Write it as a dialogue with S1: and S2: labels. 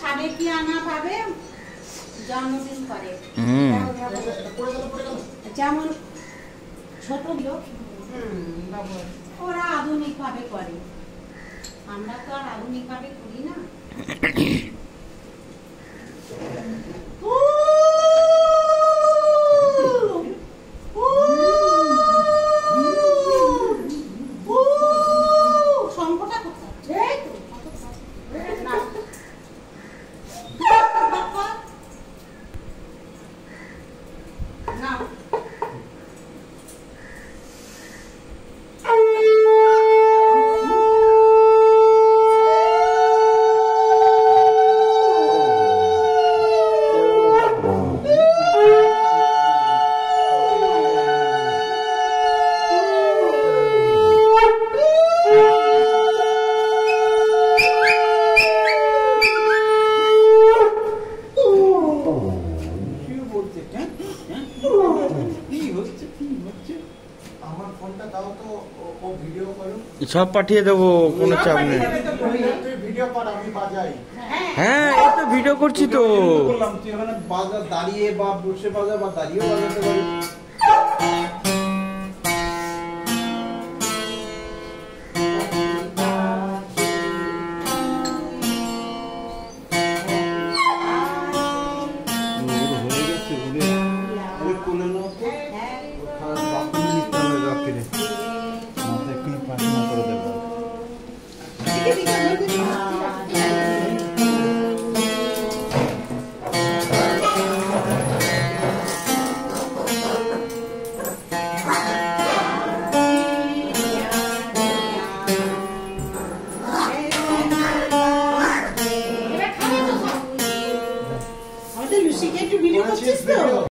S1: সাবেকিয়ানা ভাবে জন্মদিন করে। যেমন ছোট লোক ওরা আধুনিক ভাবে করে, আমরা তো আর আধুনিক ভাবে করি না।
S2: সব পাঠিয়ে দেবো, কোনো চাপ নেই। হ্যাঁ এই তো ভিডিও করছি তো।
S3: দাঁড়িয়ে বা বসে বাজা বা দাঁড়িয়েও বাজাতে পারি।
S1: Lucy, get to video